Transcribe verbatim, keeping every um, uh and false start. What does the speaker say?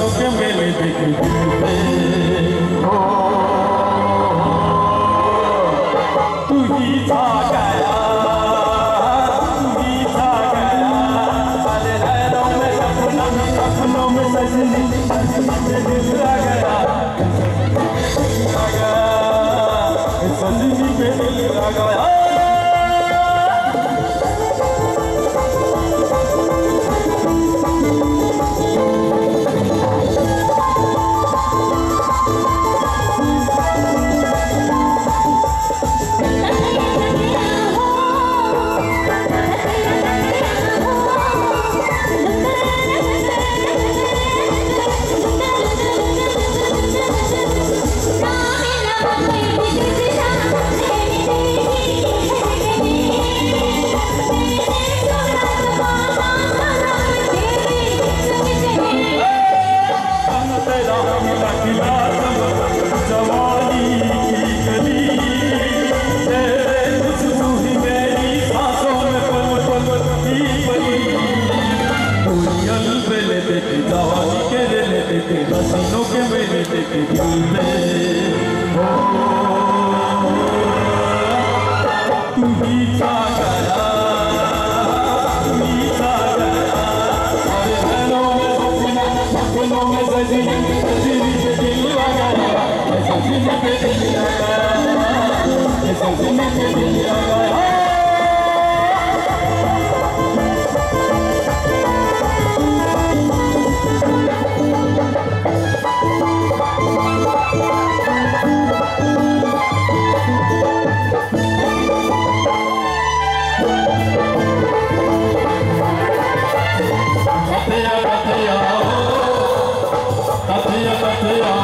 हसीनों के मेले देखे तू ही था गया, तू ही था गया, अरे लहरों में सपनों में सपनों में सजनी सजनी से दिल आ गया, आ गया सजनी पे दिल आ गया। हसीनों के मेले देखे दिल में तू ही था गया, तू ही था गया, अरे लहरों में सपना सपनों में सजनी सजनी पे दिल आ गया, सजनी पे दिल आ गया, सजनी पे दिल आ गया। कथिया कथिया कथिया कथिया